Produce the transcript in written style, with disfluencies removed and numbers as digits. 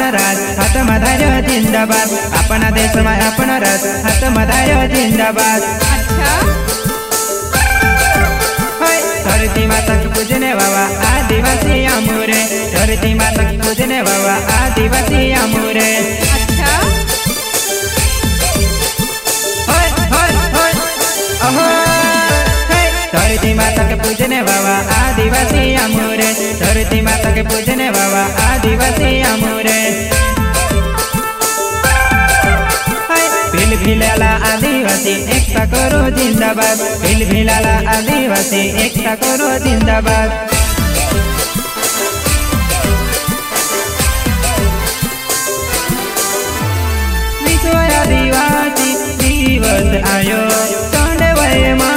राज हाथ मधायो जिंदाबाद अपना देश में अपना राज हाथ मधायो जिंदाबाद। अच्छा धरती माता के पूजने बाबा आदिवासी अमूरे धरती माता के पूजने बाबा आदिवासी अमूरे। अच्छा धरती माता के पूजने बाबा आदिवासी अमूरे धरती माता के पूजने बाबा आदिवासी अमूरे। भिलभिलाला आदिवासी एकता करो जिंदाबाद भिलभिलाला आदिवासी एकता करो जिंदाबाद। विश्व आदिवासी दिवस आयो संडे